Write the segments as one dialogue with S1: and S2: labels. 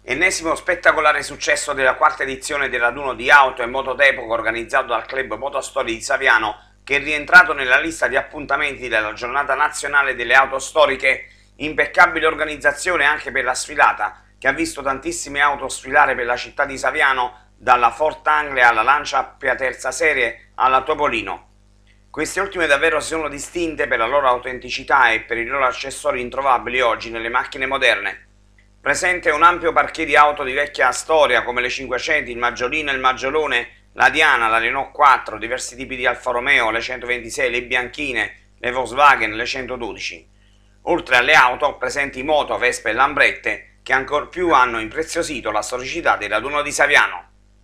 S1: Ennesimo spettacolare successo della quarta edizione del raduno di auto e moto d'epoca organizzato dal Club Motostorie di Saviano, che è rientrato nella lista di appuntamenti della Giornata Nazionale delle Auto Storiche. Impeccabile organizzazione anche per la sfilata, che ha visto tantissime auto sfilare per la città di Saviano, dalla Ford Anglia alla Lancia Appia terza serie alla Topolino. Queste ultime davvero si sono distinte per la loro autenticità e per i loro accessori introvabili oggi nelle macchine moderne. Presente un ampio parquet di auto di vecchia storia come le 500, il Maggiolino e il Maggiolone, la Diana, la Renault 4, diversi tipi di Alfa Romeo, le 126, le bianchine, le Volkswagen, le 112. Oltre alle auto presenti moto, Vespe e Lambrette, che ancor più hanno impreziosito la storicità del raduno di Saviano.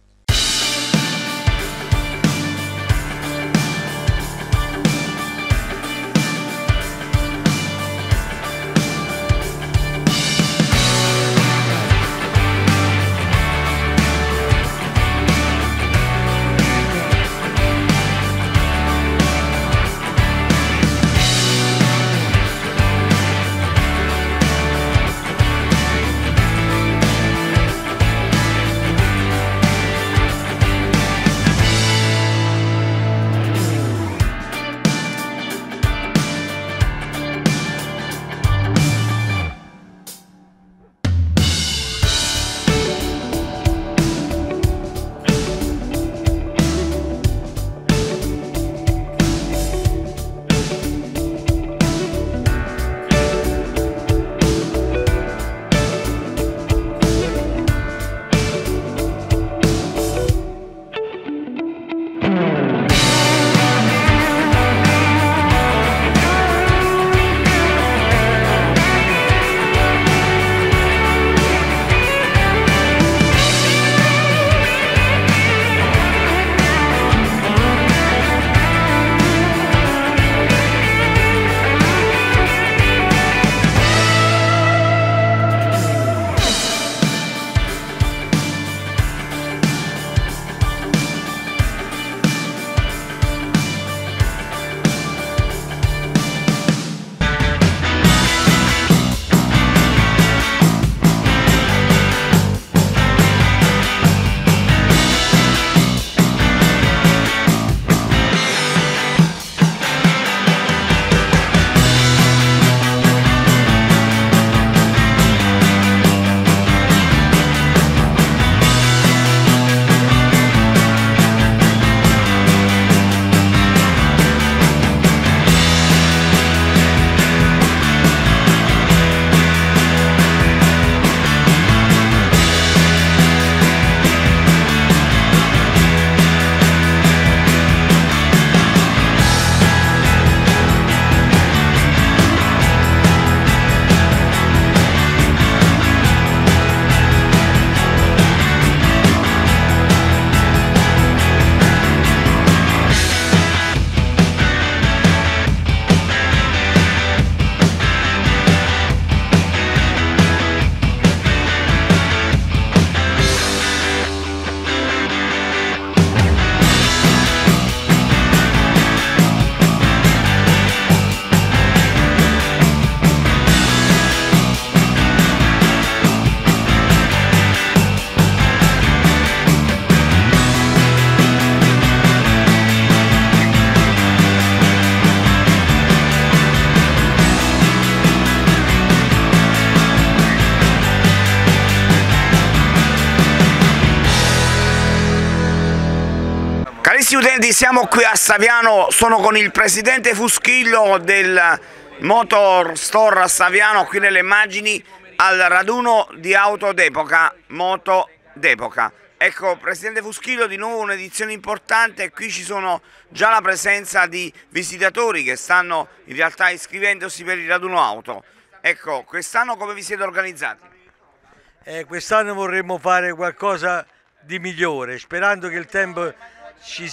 S1: Carissimi utenti, siamo qui a Saviano, sono con il presidente Fuschillo del Motor Store a Saviano, qui nelle immagini, al raduno di auto d'epoca, moto d'epoca. Ecco, presidente Fuschillo, di nuovo un'edizione importante e qui ci sono già la presenza di visitatori che stanno in realtà iscrivendosi per il raduno auto. Ecco, quest'anno come vi siete organizzati?
S2: Quest'anno vorremmo fare qualcosa di migliore, sperando che il tempo ci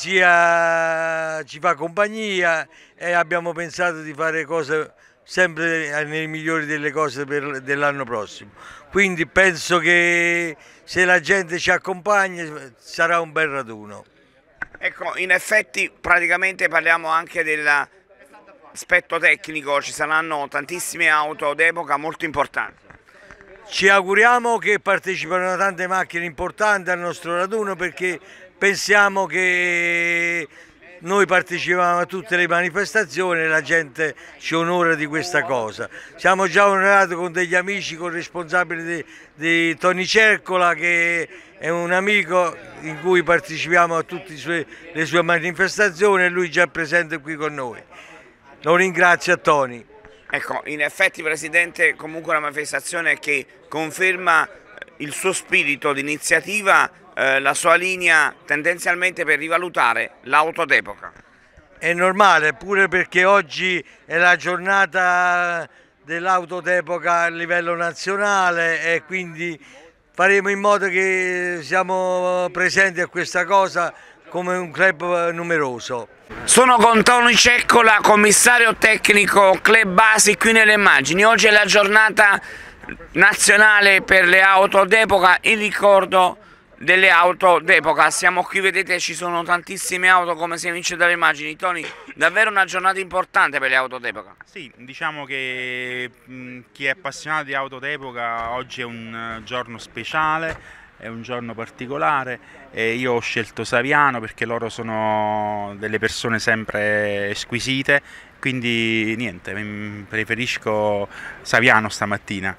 S2: fa compagnia, e abbiamo pensato di fare cose sempre nelle migliori delle cose dell'anno prossimo. Quindi penso che se la gente ci accompagna sarà un bel raduno.
S1: Ecco, in effetti praticamente parliamo anche dell'aspetto tecnico, ci saranno tantissime auto d'epoca molto importanti.
S2: Ci auguriamo che partecipino tante macchine importanti al nostro raduno, perché pensiamo che noi partecipiamo a tutte le manifestazioni e la gente ci onora di questa cosa. Siamo già onorati con degli amici, con il responsabile di Tony Cercola, che è un amico in cui partecipiamo a tutte le sue manifestazioni, e lui già è presente qui con noi. Lo ringrazio a Tony.
S1: Ecco, in effetti Presidente, comunque una manifestazione che conferma il suo spirito di iniziativa, la sua linea tendenzialmente per rivalutare l'auto d'epoca.
S2: È normale, pure perché oggi è la giornata dell'auto d'epoca a livello nazionale, e quindi faremo in modo che siamo presenti a questa cosa come un club numeroso.
S1: Sono con Tony Cercola, commissario tecnico Club Basi, qui nelle immagini. Oggi è la giornata nazionale per le auto d'epoca, in ricordo delle auto d'epoca. Siamo qui, vedete, ci sono tantissime auto, come si evince dalle immagini. Tony, davvero una giornata importante per le auto d'epoca.
S3: Sì, diciamo che chi è appassionato di auto d'epoca oggi è un giorno speciale, è un giorno particolare, e io ho scelto Saviano perché loro sono delle persone sempre squisite, quindi niente, preferisco Saviano stamattina.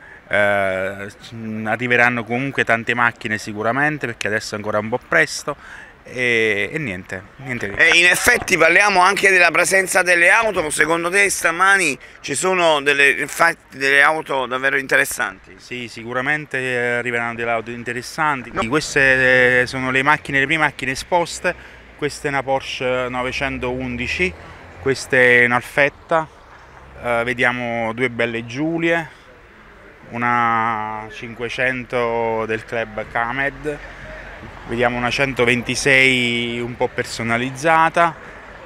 S3: Arriveranno comunque tante macchine sicuramente, perché adesso è ancora un po' presto, e niente.
S1: E in effetti parliamo anche della presenza delle auto. Secondo te stamani ci sono delle auto davvero interessanti?
S3: Sì, sicuramente arriveranno delle auto interessanti. No. Queste sono le prime macchine esposte. Questa è una Porsche 911, questa è un'Alfetta, vediamo due belle Giulie, una 500 del club Camed, vediamo una 126 un po' personalizzata,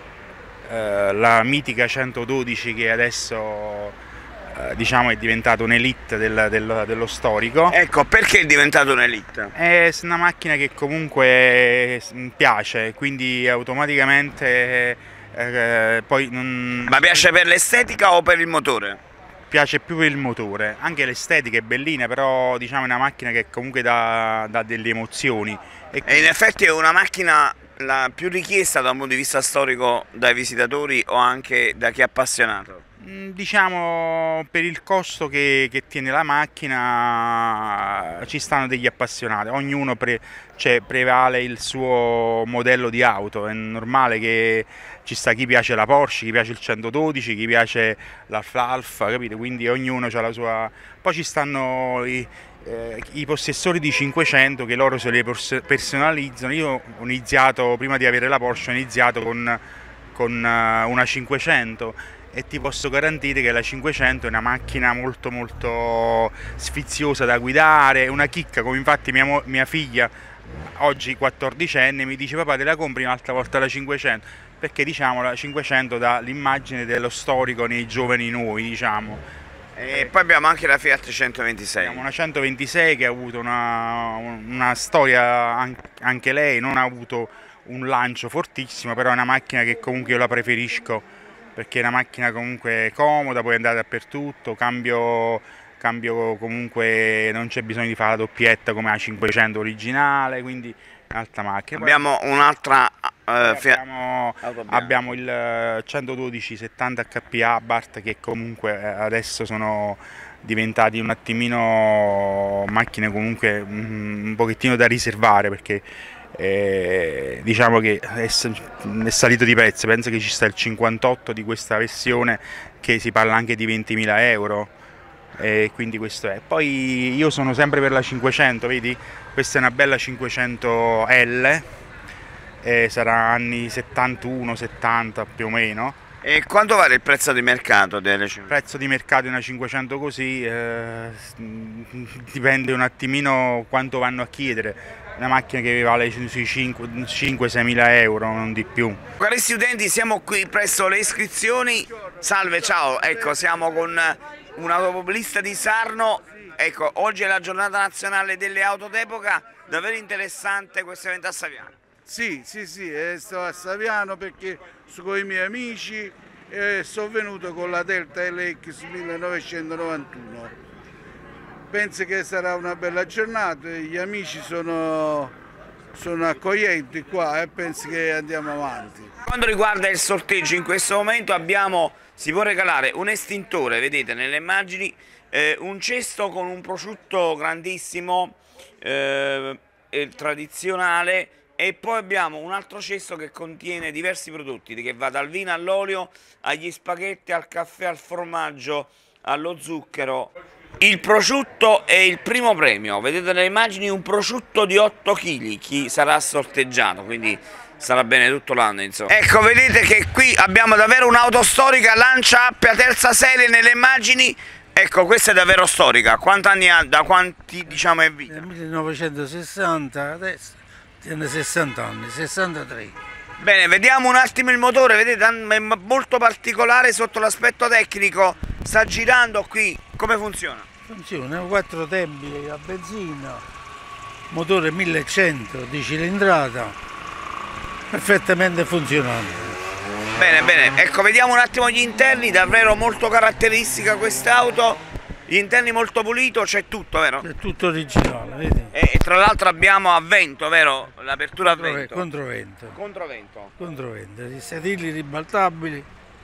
S3: la mitica 112 che adesso diciamo è diventata un'elite dello storico.
S1: Ecco, perché è diventata un'elite?
S3: È una macchina che comunque piace, quindi automaticamente poi non...
S1: Ma piace per l'estetica o per il motore?
S3: Piace più per il motore, anche l'estetica è bellina, però diciamo è una macchina che comunque dà delle emozioni.
S1: E in effetti è una macchina la più richiesta da un punto di vista storico dai visitatori o anche da chi è appassionato?
S3: Diciamo, per il costo che tiene la macchina ci stanno degli appassionati, ognuno prevale il suo modello di auto. È normale che ci sta chi piace la Porsche, chi piace il 112, chi piace l'Alfa, capite? Quindi ognuno ha la sua... Poi ci stanno i possessori di 500 che loro se le personalizzano. Io ho iniziato, prima di avere la Porsche, ho iniziato con una 500, e ti posso garantire che la 500 è una macchina molto molto sfiziosa da guidare, una chicca, come infatti mia figlia, oggi 14enne, mi dice: papà, te la compri un'altra volta la 500? Perché diciamo la 500 dà l'immagine dello storico nei giovani noi, diciamo.
S1: E poi abbiamo anche la Fiat 126.
S3: Abbiamo una 126 che ha avuto una storia, anche lei non ha avuto un lancio fortissimo, però è una macchina che comunque io la preferisco, perché è una macchina comunque comoda, puoi andare dappertutto, cambio comunque non c'è bisogno di fare la doppietta come la 500 originale, quindi è un'altra macchina.
S1: Abbiamo un'altra
S3: abbiamo il 112 70 HP Abarth, che comunque adesso sono diventati un attimino macchine comunque un pochettino da riservare, perché diciamo che è salito di prezzo. Penso che ci sta il 58 di questa versione, che si parla anche di 20.000 euro, e quindi questo è. Poi io sono sempre per la 500, vedi? Questa è una bella 500L, sarà anni 71-70 più o meno.
S1: E quanto vale il prezzo di mercato delle 500?
S3: Il prezzo di mercato di una 500 così dipende un attimino quanto vanno a chiedere. Una macchina che vale sui 5-6 mila euro, non di più.
S1: Cari studenti, siamo qui presso le iscrizioni. Salve, ciao, ecco, siamo con un automobilista di Sarno. Ecco, oggi è la giornata nazionale delle auto d'epoca, davvero interessante questo evento a Saviano.
S4: Sì, sto a Saviano perché sono con i miei amici e sono venuto con la Delta LX 1991. penso che sarà una bella giornata, gli amici sono accoglienti qua e penso che andiamo avanti.
S1: Quando riguarda il sorteggio, in questo momento si può regalare un estintore, vedete nelle immagini, un cesto con un prosciutto grandissimo, tradizionale, e poi abbiamo un altro cesto che contiene diversi prodotti, che va dal vino all'olio, agli spaghetti, al caffè, al formaggio, allo zucchero. Il prosciutto è il primo premio, vedete nelle immagini un prosciutto di 8 kg, chi sarà sorteggiato, quindi sarà bene tutto l'anno, insomma. Ecco, vedete che qui abbiamo davvero un'auto storica, Lancia Appia terza serie nelle immagini. Ecco, questa è davvero storica. Quanti anni ha, da quanti diciamo è vita?
S5: Nel 1960, adesso tiene 60 anni, 63.
S1: Bene, vediamo un attimo il motore, vedete, è molto particolare sotto l'aspetto tecnico, sta girando qui, come funziona?
S5: Funziona, 4 tempi a benzina, motore 1100 di cilindrata, perfettamente funzionante.
S1: Bene, bene, ecco, vediamo un attimo gli interni, davvero molto caratteristica quest'auto, gli interni molto pulito, c'è tutto, vero?
S5: È tutto originale, vedi?
S1: E tra l'altro abbiamo a vento, vero? L'apertura a vento.
S5: Controvento.
S1: Controvento.
S5: Controvento, i sedili ribaltabili.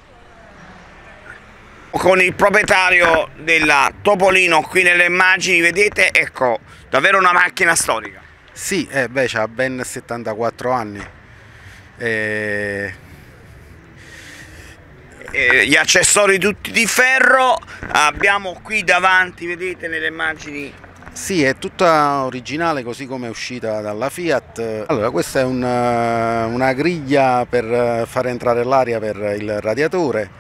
S1: Con il proprietario della Topolino qui nelle immagini, vedete, ecco, davvero una macchina storica.
S6: Sì, beh, c'ha ben 74 anni.
S1: Gli accessori tutti di ferro, abbiamo qui davanti, vedete nelle immagini.
S6: Sì, è tutta originale così come è uscita dalla Fiat. Allora, questa è una griglia per far entrare l'aria per il radiatore.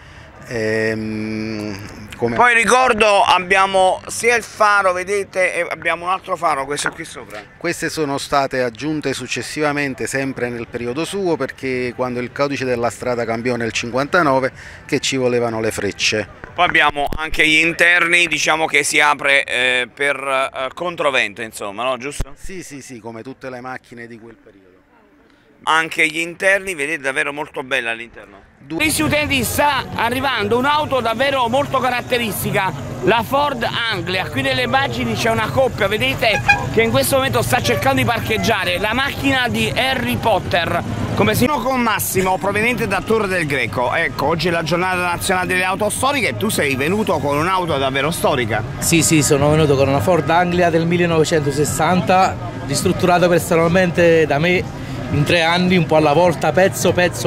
S1: Poi ricordo abbiamo sia il faro, vedete, e abbiamo un altro faro, questo qui sopra.
S6: Queste sono state aggiunte successivamente, sempre nel periodo suo, perché quando il codice della strada cambiò nel 59 che ci volevano le frecce.
S1: Poi abbiamo anche gli interni, diciamo che si apre per controvento, insomma, no? Giusto?
S6: Sì, come tutte le macchine di quel periodo.
S1: Anche gli interni, vedete, davvero molto bella all'interno. Carissimi utenti, sta arrivando un'auto davvero molto caratteristica, la Ford Anglia. Qui nelle immagini c'è una coppia, vedete, che in questo momento sta cercando di parcheggiare la macchina di Harry Potter, come si con Massimo, proveniente da Torre del Greco. Ecco, oggi è la giornata nazionale delle auto storiche e tu sei venuto con un'auto davvero storica.
S7: Sì, sono venuto con una Ford Anglia del 1960, ristrutturata personalmente da me in 3 anni, un po' alla volta, pezzo.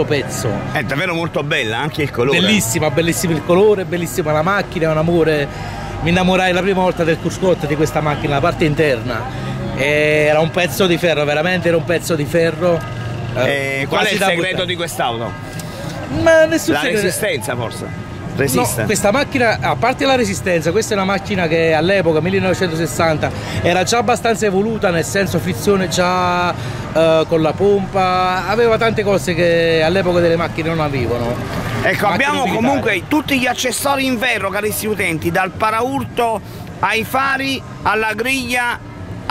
S1: È davvero molto bella, anche il colore.
S7: Bellissima, bellissimo il colore, bellissima la macchina, è un amore. Mi innamorai la prima volta del cruscotto di questa macchina, la parte interna. Era un pezzo di ferro, veramente era un pezzo di ferro.
S1: Qual è il segreto di quest'auto?
S7: Ma nessun
S1: La
S7: segreto.
S1: resistenza forse? Resiste?
S7: No, questa macchina, a parte la resistenza, questa è una macchina che all'epoca, 1960, era già abbastanza evoluta, nel senso frizione già con la pompa, aveva tante cose che all'epoca delle macchine non avevano.
S1: Ecco, abbiamo comunque tutti gli accessori in ferro, carissimi utenti, dal paraurto ai fari, alla griglia,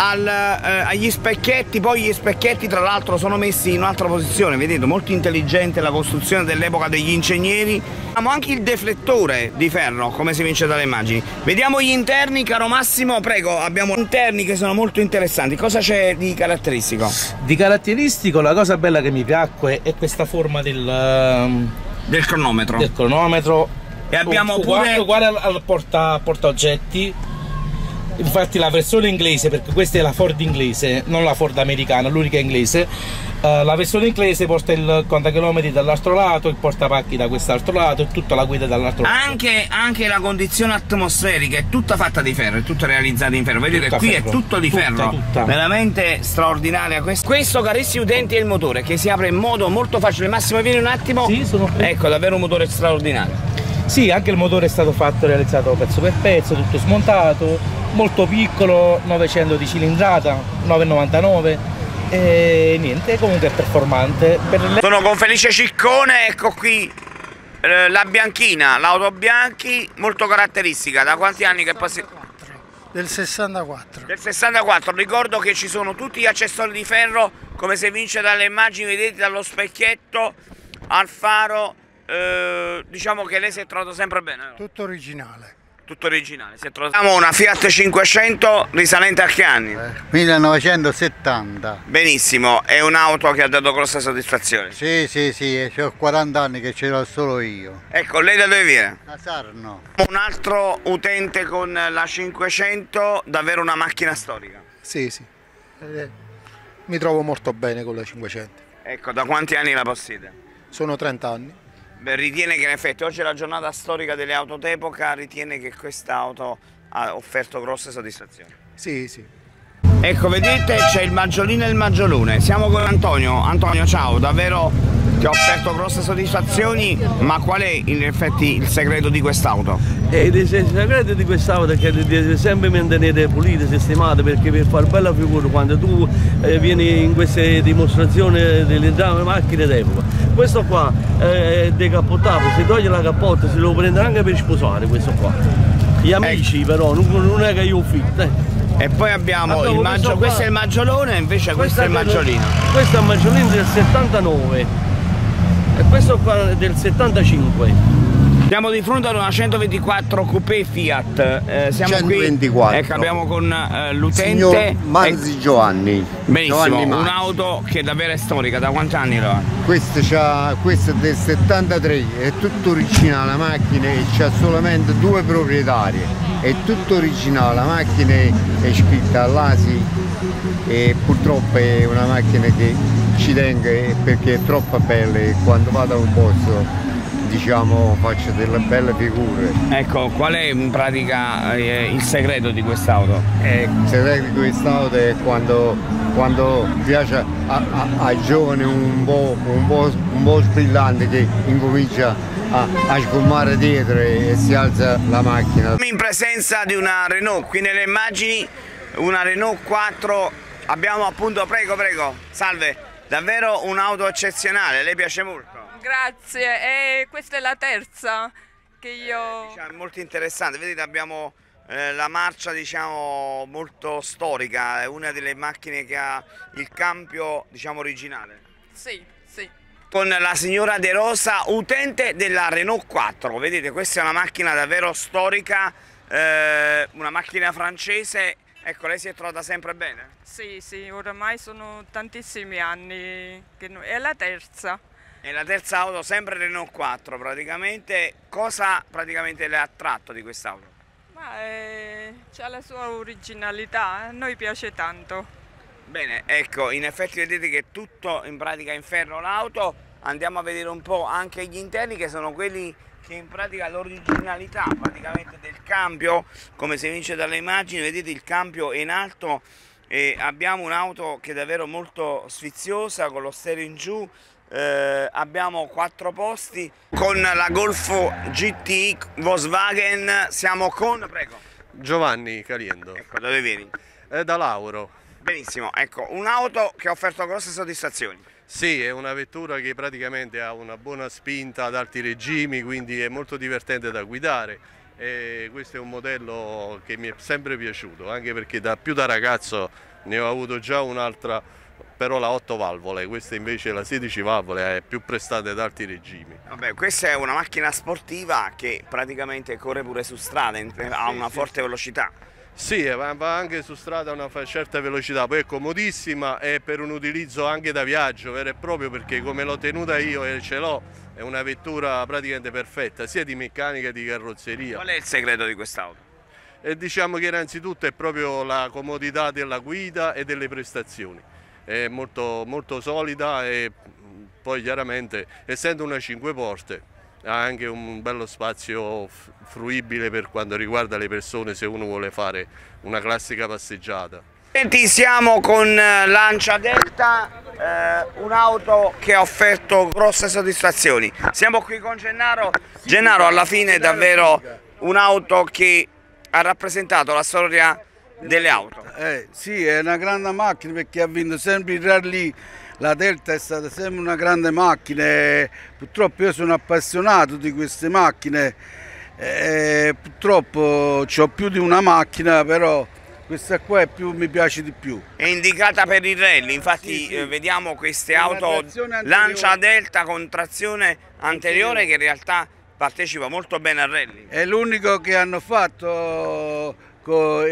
S1: agli specchietti. Poi gli specchietti tra l'altro sono messi in un'altra posizione, vedete, molto intelligente la costruzione dell'epoca degli ingegneri. Abbiamo anche il deflettore di ferro, come si vince dalle immagini. Vediamo gli interni, caro Massimo, prego. Abbiamo interni che sono molto interessanti. Cosa c'è di caratteristico?
S7: Di caratteristico, la cosa bella che mi piacque è questa forma del
S1: cronometro.
S7: Del cronometro.
S1: E abbiamo pure
S7: uguale al porta oggetti. Infatti la versione inglese, perché questa è la Ford inglese, non la Ford americana, l'unica inglese, la versione inglese porta il contachilometri dall'altro lato, il portapacchi da quest'altro lato e tutta la guida dall'altro lato. Anche la condizione atmosferica è tutta fatta di ferro, è tutta realizzata in ferro, vedete qui ferro. È tutto di ferro, veramente straordinaria. Questo, carissimi utenti, è il motore che si apre in modo molto facile. Massimo, vieni un attimo. Sì, sono qui.
S1: Ecco, davvero un motore straordinario.
S7: Sì, anche il motore è stato fatto, realizzato pezzo per pezzo, tutto smontato, molto piccolo, 900 di cilindrata, 999 e niente, comunque è performante.
S1: Sono con Felice Ciccone, ecco qui la bianchina, l'auto Bianchi, molto caratteristica. Da quanti anni che passi?
S5: Del 64.
S1: Del 64, ricordo che ci sono tutti gli accessori di ferro, come si vince dalle immagini, vedete, dallo specchietto al faro. Diciamo che lei si è trovato sempre bene, no?
S5: Tutto originale.
S1: Tutto originale. Abbiamo una Fiat 500 risalente a che anni?
S8: 1970.
S1: Benissimo, è un'auto che ha dato grossa soddisfazione.
S8: Sì, ho 40 anni che ce l'ho solo io.
S1: Ecco, lei da dove viene?
S8: Da Sarno.
S1: Un altro utente con la 500, davvero una macchina storica.
S9: Sì. Mi trovo molto bene con la 500.
S1: Ecco, da quanti anni la possiede?
S9: Sono 30 anni.
S1: Beh, ritiene che in effetti oggi è la giornata storica delle auto d'epoca, ritiene che questa auto ha offerto grosse soddisfazioni?
S9: Sì.
S1: Ecco, vedete, c'è il maggiolino e il maggiolone. Siamo con Antonio. Antonio, ciao, davvero ti ha offerto grosse soddisfazioni, ma qual è in effetti il segreto di quest'auto?
S10: Il segreto di quest'auto è che devi sempre mantenere pulite, sistemate, perché per fare bella figura quando tu vieni in queste dimostrazioni delle macchine d'epoca. Questo qua è decappottato, si toglie la cappotta, si lo prende anche per sposare questo qua. Gli amici però, non è che io affitto.
S1: E poi abbiamo il maggiolone, questo è il maggiolone, invece questo è il maggiolino.
S10: Questo è il maggiolino del 79 e questo qua è del 75.
S1: Siamo di fronte ad una 124 Coupé Fiat, siamo
S11: 124.
S1: Qui, ecco, abbiamo con l'utente
S11: signor Manzi Giovanni.
S1: Benissimo, un'auto che davvero è storica, da quanti anni lo ha?
S11: Questo è del 73, è tutto originale la macchina e c'ha solamente 2 proprietari, è tutto originale, la macchina è scritta all'ASI e purtroppo è una macchina che ci tengo perché è troppo bella e quando vado a un posto diciamo faccio delle belle figure.
S1: Ecco, qual è in pratica il segreto di quest'auto?
S11: Il segreto di quest'auto è quando piace ai giovani un po' sbrillante che incomincia a sgommare dietro e si alza la macchina.
S1: In presenza di una Renault, qui nelle immagini una Renault 4, abbiamo appunto, prego, salve, davvero un'auto eccezionale, lei piace molto?
S12: Grazie, e questa è la terza che io...
S1: Diciamo, è molto interessante, vedete abbiamo la marcia diciamo molto storica, è una delle macchine che ha il cambio diciamo originale.
S12: Sì.
S1: Con la signora De Rosa, utente della Renault 4, vedete questa è una macchina davvero storica, una macchina francese, ecco lei si è trovata sempre bene?
S12: Sì, oramai sono tantissimi anni, è la terza.
S1: E la terza auto, sempre Renault 4 praticamente, cosa praticamente le ha attratto di quest'auto?
S12: C'ha la sua originalità, a noi piace tanto.
S1: Bene, ecco, in effetti vedete che è tutto in pratica in ferro l'auto, andiamo a vedere un po' anche gli interni che sono quelli che in pratica l'originalità praticamente del cambio, come si evince dalle immagini, vedete il cambio è in alto e abbiamo un'auto che è davvero molto sfiziosa con lo stereo in giù. Abbiamo 4 posti con la Golf GTI Volkswagen, siamo con, prego.
S13: Giovanni Caliendo.
S1: Ecco, dove vieni?
S13: Da Lauro.
S1: Benissimo, ecco, un'auto che ha offerto grosse soddisfazioni.
S13: Sì, è una vettura che praticamente ha una buona spinta ad alti regimi, quindi è molto divertente da guidare e questo è un modello che mi è sempre piaciuto, anche perché più da ragazzo ne ho avuto già un'altra, però la 8 valvole, questa invece la 16 valvole è più prestata ad alti regimi.
S1: Vabbè, questa è una macchina sportiva che praticamente corre pure su strada, ha una forte velocità.
S13: Sì, va anche su strada a una certa velocità, poi è comodissima e per un utilizzo anche da viaggio vero e proprio, perché come l'ho tenuta io e ce l'ho, è una vettura praticamente perfetta, sia di meccanica che di carrozzeria.
S1: Qual è il segreto di quest'auto?
S13: Diciamo che innanzitutto è proprio la comodità della guida e delle prestazioni. È molto solida e poi chiaramente essendo una 5 porte ha anche un bello spazio fruibile per quanto riguarda le persone se uno vuole fare una classica passeggiata.
S1: Senti, siamo con Lancia Delta, un'auto che ha offerto grosse soddisfazioni. Siamo qui con Gennaro. Gennaro, alla fine è davvero un'auto che ha rappresentato la storia delle auto.
S4: Sì, è una grande macchina perché ha vinto sempre il rally. La Delta è stata sempre una grande macchina e purtroppo io sono appassionato di queste macchine, purtroppo ho più di una macchina, però questa qua mi piace di più.
S1: È indicata per il rally, infatti sì. Vediamo queste auto Lancia Delta con trazione anteriore che in realtà partecipa molto bene al rally.
S4: È l'unico che hanno fatto con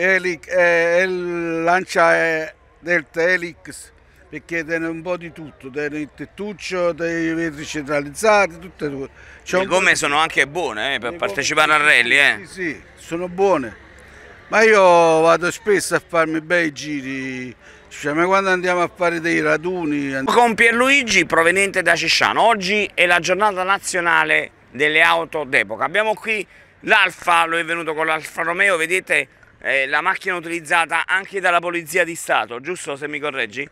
S4: lancia Delta Helix, perché tiene un po' di tutto, tiene il tettuccio, dei vetri centralizzati, tutte.
S1: Le gomme sono anche buone per partecipare al rally.
S4: Sì, sono buone. Ma io vado spesso a farmi bei giri, cioè, ma quando andiamo a fare dei raduni.
S1: Con Pierluigi, proveniente da Cisciano. Oggi è la giornata nazionale delle auto d'epoca. Abbiamo qui l'Alfa, lui è venuto con l'Alfa Romeo, vedete la macchina utilizzata anche dalla Polizia di Stato, giusto se mi correggi?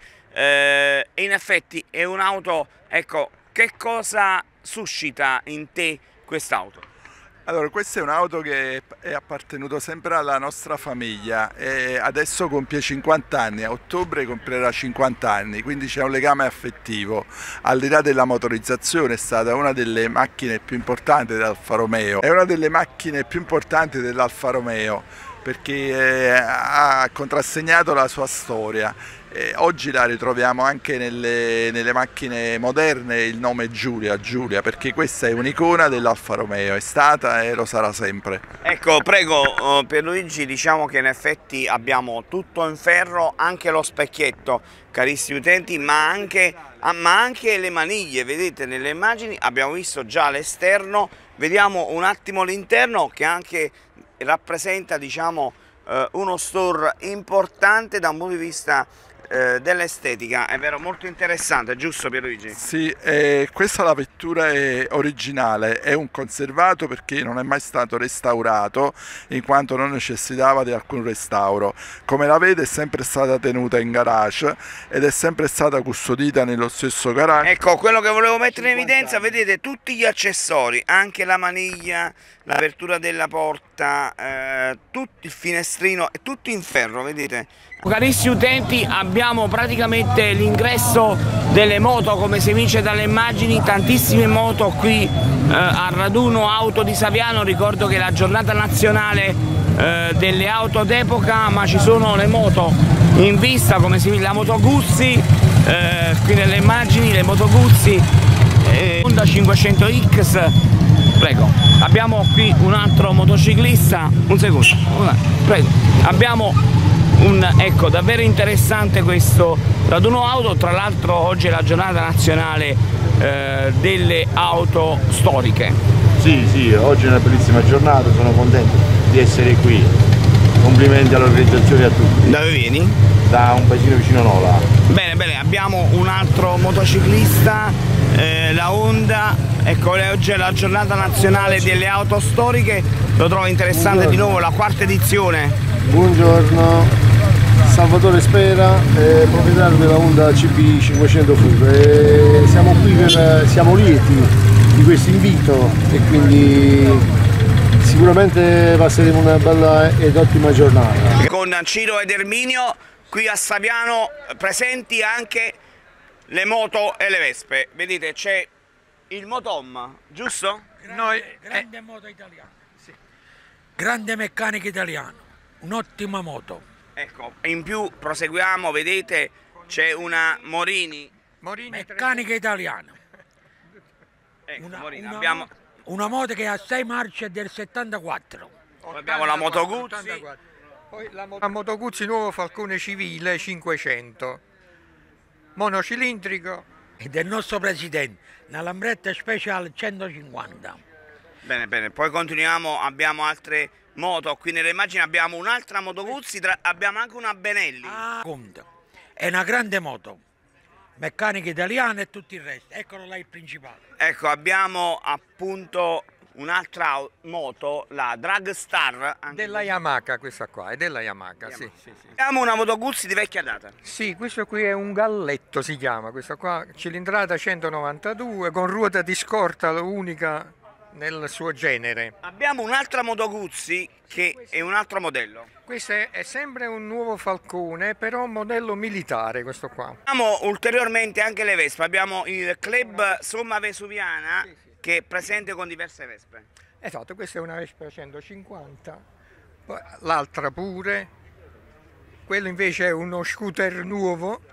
S1: E in effetti è un'auto, ecco, che cosa suscita in te quest'auto?
S14: Allora, questa è un'auto che è appartenuta sempre alla nostra famiglia e adesso compie 50 anni, a ottobre compierà 50 anni, quindi c'è un legame affettivo. Al di là della motorizzazione è stata una delle macchine più importanti dell'Alfa Romeo, è una delle macchine più importanti dell'Alfa Romeo perché ha contrassegnato la sua storia. Oggi la ritroviamo anche nelle macchine moderne, il nome è Giulia, perché questa è un'icona dell'Alfa Romeo, è stata e lo sarà sempre.
S1: Ecco, prego Pierluigi, diciamo che in effetti abbiamo tutto in ferro, anche lo specchietto, carissimi utenti, ma anche le maniglie, vedete nelle immagini abbiamo visto già l'esterno, vediamo un attimo l'interno che anche rappresenta, diciamo, uno store importante da un punto di vista dell'estetica, è vero, molto interessante, giusto Pierluigi?
S14: Sì, questa la vettura è originale, è un conservato perché non è mai stato restaurato in quanto non necessitava di alcun restauro. Come la vede è sempre stata tenuta in garage ed è sempre stata custodita nello stesso garage.
S1: Ecco, quello che volevo mettere in evidenza, vedete tutti gli accessori, anche la maniglia, l'apertura della porta, tutto il finestrino, è tutto in ferro, vedete? Carissimi utenti, abbiamo praticamente l'ingresso delle moto, come si evince dalle immagini, tantissime moto qui al raduno auto di Saviano. Ricordo che è la giornata nazionale delle auto d'epoca, ma ci sono le moto in vista, come si vede la Moto Guzzi, qui nelle immagini le Moto Guzzi, Honda 500X. Prego, abbiamo qui un altro motociclista, un secondo, prego, abbiamo ecco, davvero interessante questo raduno auto. Tra l'altro oggi è la giornata nazionale delle auto storiche.
S15: Sì, oggi è una bellissima giornata, sono contento di essere qui. Complimenti all'organizzazione e a tutti.
S1: Da dove vieni?
S15: Da un paesino vicino Nola.
S1: Bene, abbiamo un altro motociclista, la Honda. Ecco, oggi è la giornata nazionale delle auto storiche, lo trovo interessante. Buongiorno. Di nuovo la quarta edizione.
S16: Buongiorno. Salvatore Spera, proprietario della Honda CB 500 Full. Siamo lieti di questo invito e quindi sicuramente passeremo una bella ed ottima giornata.
S1: Con Ciro ed Erminio qui a Saviano, presenti anche le moto e le Vespe. Vedete, c'è il Motom, giusto?
S17: Grande moto italiana, sì. Grande meccanica italiano, un'ottima moto.
S1: Ecco, in più proseguiamo, vedete c'è una Morini.
S17: Meccanica italiana.
S1: Ecco, abbiamo
S17: una moto che ha 6 marce del 74.
S1: Poi abbiamo la Moto Guzzi.
S18: Poi la Moto Guzzi nuovo Falcone Civile 500. Monocilindrico.
S17: E del nostro presidente, una Lambretta Special 150.
S1: Bene, poi continuiamo, abbiamo altre moto, qui nelle immagini abbiamo un'altra Moto Guzzi, abbiamo anche una Benelli.
S17: È una grande moto, meccanica italiana e tutto il resto, eccolo là il principale.
S1: Ecco, abbiamo appunto un'altra moto, la Dragstar.
S18: Della Yamaha questa qua, è della Yamaha, sì.
S1: Abbiamo una Moto Guzzi di vecchia data.
S18: Sì, questo qui è un galletto si chiama, questa qua, cilindrata 192 con ruota di scorta unica nel suo genere.
S1: Abbiamo un'altra Moto Guzzi che è un altro modello.
S18: Questo è sempre un nuovo Falcone, però un modello militare questo qua.
S1: Abbiamo ulteriormente anche le Vespe, abbiamo il club Somma Vesuviana che è presente con diverse Vespe.
S18: Esatto, questa è una Vespa 150, l'altra pure, quello invece è uno scooter nuovo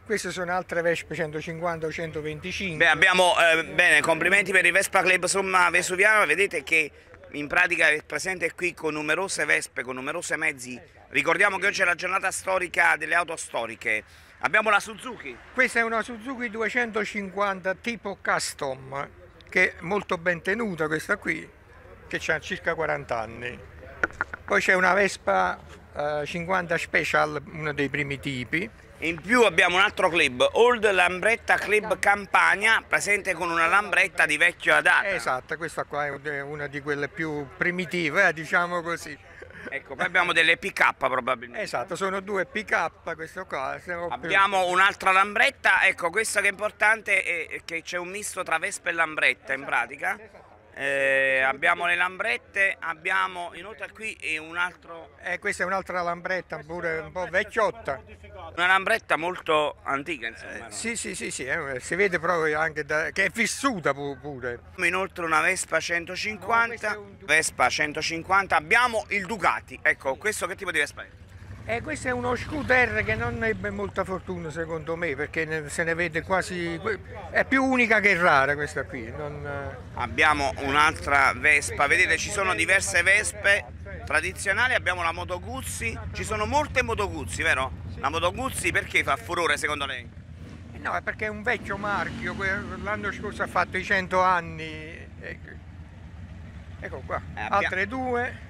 S18: Queste sono altre Vespe 150 o 125.
S1: Beh, abbiamo, bene, complimenti per il Vespa Club Somma Vesuviana, vedete che in pratica è presente qui con numerose Vespe, con numerosi mezzi. Ricordiamo che oggi è la giornata storica delle auto storiche. Abbiamo la Suzuki.
S18: Questa è una Suzuki 250 tipo custom, che è molto ben tenuta questa qui, che ha circa 40 anni. Poi c'è una Vespa 50 Special, uno dei primi tipi.
S1: In più abbiamo un altro club, Old Lambretta Club Campania, presente con una lambretta di vecchia data.
S18: Esatto, questa qua è una di quelle più primitive, diciamo così.
S1: Ecco, poi abbiamo delle pick-up probabilmente.
S18: Esatto, sono due pick-up, questo qua.
S1: Abbiamo un'altra lambretta, ecco, questo che è importante è che c'è un misto tra Vespa e lambretta in pratica. Abbiamo le lambrette, abbiamo inoltre qui un altro...
S18: questa è un'altra lambretta, pure un po' vecchiotta.
S1: Una lambretta molto antica, insomma.
S18: Sì, si vede proprio anche che è vissuta pure.
S1: Inoltre una Vespa 150, Vespa 150, abbiamo il Ducati, ecco, questo che tipo di Vespa è?
S18: Questo è uno scooter che non ebbe molta fortuna secondo me, perché se ne vede quasi, è più unica che rara questa qui.
S1: Abbiamo un'altra Vespa, vedete ci sono diverse Vespe tradizionali, abbiamo la Moto Guzzi, ci sono molte Moto Guzzi, vero? La Moto Guzzi perché fa furore secondo lei?
S18: No, è perché è un vecchio marchio, l'anno scorso ha fatto i 100 anni, ecco qua, altre due.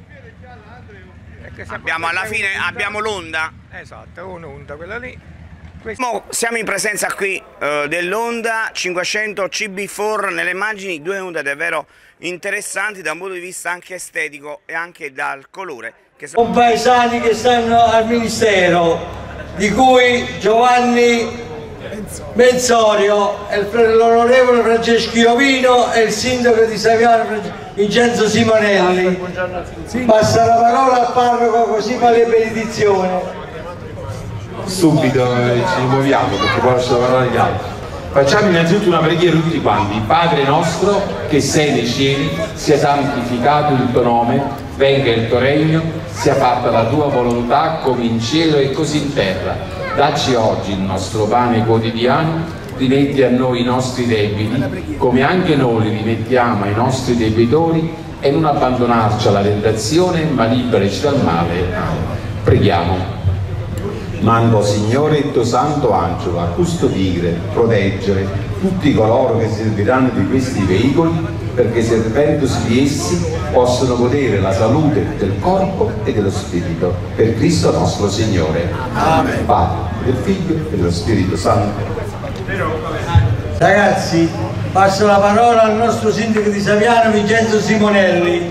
S1: Alla fine abbiamo l'Honda.
S18: Esatto, un'Honda quella lì.
S1: Siamo in presenza qui dell'Honda 500 CB4 nelle immagini, due Honda davvero interessanti da un punto di vista anche estetico e anche dal colore.
S2: Sono paesani che stanno al Ministero, di cui Giovanni Menzorio, l'onorevole Francesco Iovino e il sindaco di Saviano Vincenzo Simonelli. Passa la parola al parroco così fa le benedizioni.
S19: Subito ci muoviamo perché poi lascio la parola agli altri. Facciamo innanzitutto una preghiera tutti quanti. Padre nostro che sei nei cieli, sia santificato il tuo nome, venga il tuo regno, sia fatta la tua volontà come in cielo e così in terra. Dacci oggi il nostro pane quotidiano, rimetti a noi i nostri debiti, come anche noi li rimettiamo ai nostri debitori, e non abbandonarci alla tentazione, ma liberaci dal male. Preghiamo.
S20: Mando Signore il tuo santo angelo a custodire, proteggere tutti coloro che serviranno di questi veicoli, perché servendosi di essi possono godere la salute del corpo e dello spirito. Per Cristo nostro Signore. Amen. Padre, del Figlio e dello Spirito Santo.
S2: Ragazzi, passo la parola al nostro sindaco di Saviano Vincenzo Simonelli.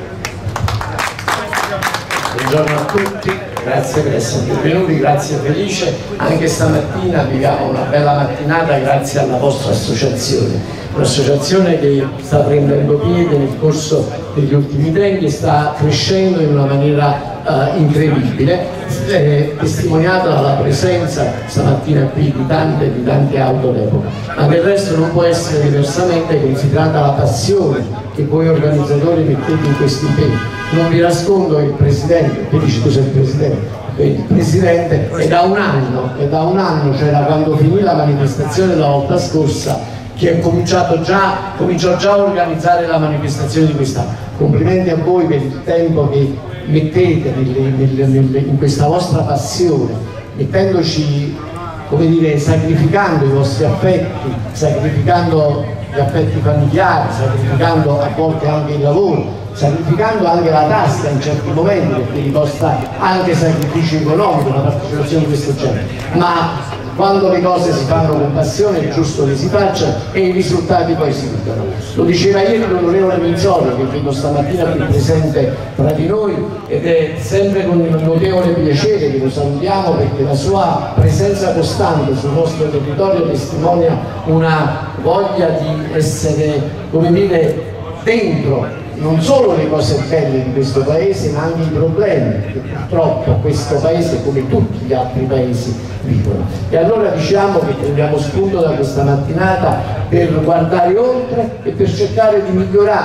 S21: Buongiorno a tutti, grazie per essere venuti, grazie Felice. Anche stamattina viviamo una bella mattinata grazie alla vostra associazione. Un'associazione che sta prendendo piede nel corso degli ultimi tempi e sta crescendo in una maniera incredibile, testimoniata dalla presenza stamattina qui di tante auto d'epoca, ma del resto non può essere diversamente considerata la passione che voi organizzatori mettete in questi impegni. Non vi nascondo che il Presidente, Felice tu sei il Presidente, è da un anno, cioè da quando finì la manifestazione la volta scorsa, che cominciò già a organizzare la manifestazione di quest'anno. Complimenti a voi per il tempo che mettete in questa vostra passione, mettendoci, come dire, sacrificando i vostri affetti, sacrificando gli affetti familiari, sacrificando a volte anche il lavoro, sacrificando anche la tasca in certi momenti, perché vi costa anche sacrificio economico una partecipazione di questo genere, ma quando le cose si fanno con passione è giusto che si facciano e i risultati poi si vedono. Lo diceva ieri l'onorevole Menzorio, che vedo stamattina qui presente tra di noi, ed è sempre con notevole piacere che lo salutiamo, perché la sua presenza costante sul nostro territorio testimonia una voglia di essere, come dire, dentro non solo le cose belle di questo paese, ma anche i problemi che purtroppo questo paese, come tutti gli altri paesi, vivono. E allora diciamo che prendiamo spunto da questa mattinata per guardare oltre e per cercare di migliorare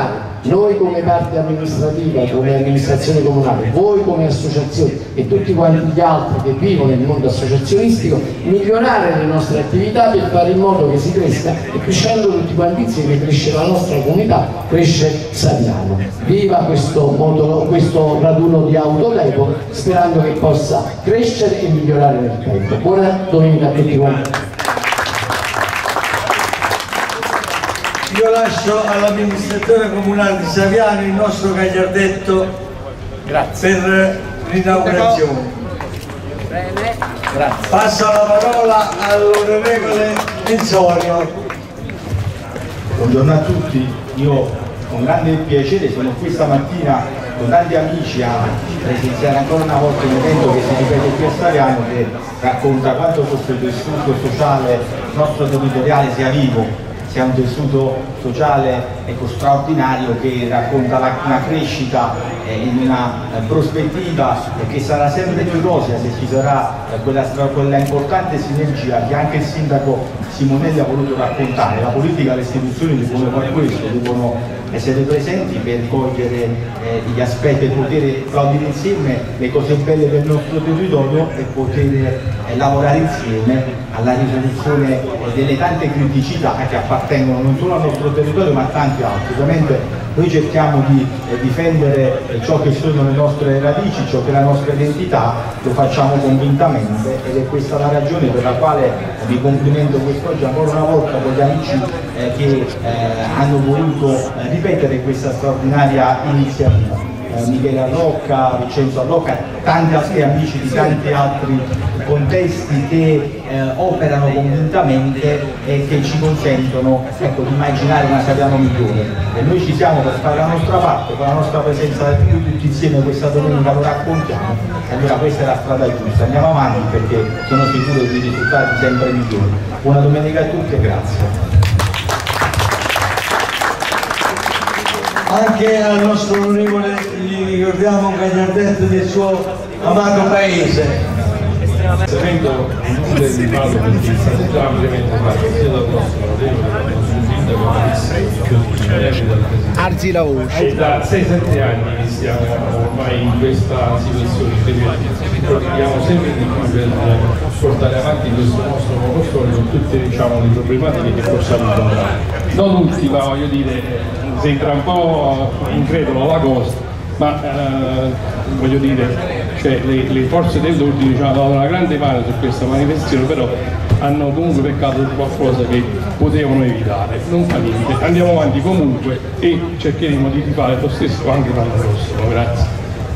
S21: noi come parte amministrativa, come amministrazione comunale, voi come associazioni e tutti quanti gli altri che vivono nel mondo associazionistico, migliorare le nostre attività per fare in modo che si cresca, e crescendo tutti quanti insieme cresce la nostra comunità, cresce Saviano. Viva questo raduno di Autodepo, sperando che possa crescere e migliorare nel tempo. Buona domenica a tutti quanti.
S2: Io lascio all'amministratore comunale di Saviano il nostro gagliardetto per l'inaugurazione. Passo la parola all'onorevole Menzorio.
S15: Buongiorno a tutti, io con grande piacere sono qui stamattina con tanti amici a presenziare ancora una volta un evento che si ripete qui a Saviano, che racconta quanto questo tessuto sociale nostro territoriale sia vivo, sia un tessuto sociale straordinario, che racconta una crescita in una prospettiva che sarà sempre più rosea se ci sarà quella importante sinergia che anche il sindaco Simonelli ha voluto raccontare. La politica e le istituzioni devono fare questo, devono essere presenti per cogliere gli aspetti, per poter applaudire insieme le cose belle del nostro territorio e poter lavorare insieme alla risoluzione delle tante criticità che appartengono non solo al nostro territorio ma a tanti altri. Ovviamente noi cerchiamo di difendere ciò che sono le nostre radici, ciò che è la nostra identità, lo facciamo convintamente, ed è questa la ragione per la quale vi complimento quest'oggi ancora una volta con gli amici che hanno voluto ripetere questa straordinaria iniziativa. Michele Arrocca, Vincenzo Arrocca, tanti altri amici di tanti altri contesti che operano convintamente e che ci consentono, ecco, di immaginare una Saviano migliore. E noi ci siamo per fare la nostra parte, con la nostra presenza tutti insieme questa domenica lo raccontiamo, e allora questa è la strada giusta, andiamo avanti perché sono sicuro di risultati sempre migliori. Buona domenica a tutti e grazie.
S2: Anche al nostro onorevole gli ricordiamo un gagliardetto del suo amato paese.
S3: Avendo inutile di farlo perché è stato già ampiamente fatto sia dal nostro
S16: alzi la voce.
S3: Da 6-7 anni stiamo ormai in questa situazione che proviamo sempre di più per portare avanti questo nostro monostorio con tutte, diciamo, le problematiche che possiamo incontrare. Non ultima, voglio dire, sembra un po' incredulo la cosa, ma voglio dire, cioè, le forze dell'ordine ci hanno dato una grande mano su questa manifestazione, però hanno comunque peccato di qualcosa che potevano evitare. Non fa niente, andiamo avanti comunque e cercheremo di fare lo stesso anche l'anno prossimo. Grazie.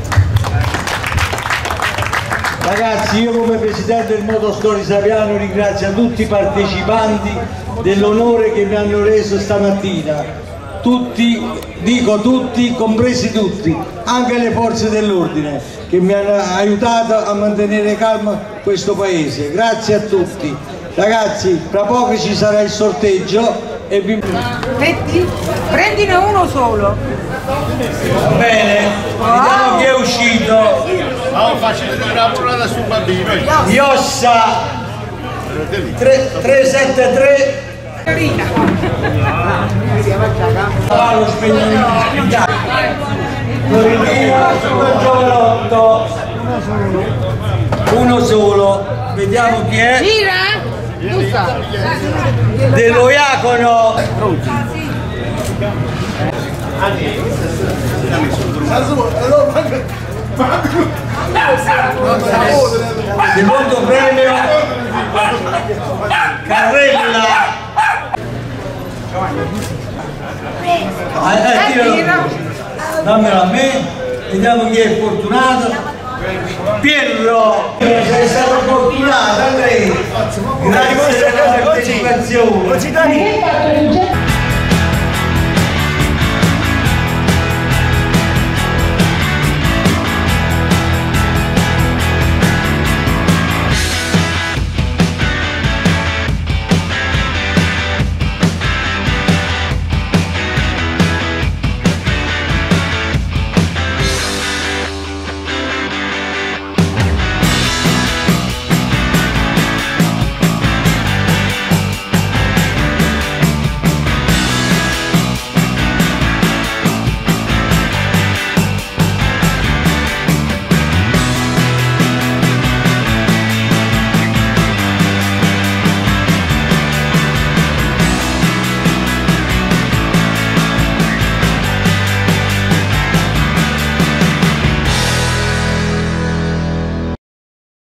S2: Ragazzi, io come presidente del Motostori Saviano ringrazio tutti i partecipanti dell'onore che mi hanno reso stamattina. Tutti, dico tutti, compresi tutti, anche le forze dell'ordine che mi hanno aiutato a mantenere calmo questo paese. Grazie a tutti. Ragazzi, tra poco ci sarà il sorteggio e vi...
S22: Metti, prendine uno solo.
S2: Va bene, vediamo chi è uscito.
S16: No, facile una pulata sul bambino.
S2: Iossa 373. Paolo Spegnolini, Florentino, Giovanotto, uno solo, vediamo chi è. Dello Iacono. Secondo premio Carrella. Dammelo a me, vediamo chi è fortunato. Pirro, sei stato fortunato, Andrea. Grazie per la partecipazione.